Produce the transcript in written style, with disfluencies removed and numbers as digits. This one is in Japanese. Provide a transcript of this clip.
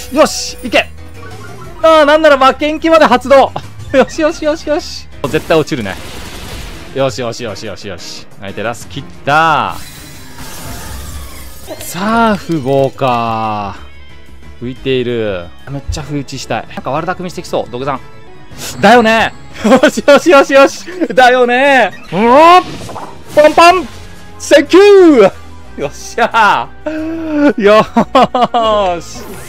よしいけ。ああ、なんなら負けん気まで発動。よしよしよしよし。絶対落ちるね。よしよしよしよしよし。相手ラス切った。さあ、符号か。浮いている。めっちゃ不打ちしたい。なんか悪巧みしてきそう、ドグさん。だよね。よしよしよしよし。だよね。パンパンセキュー。よっしゃー。よーし。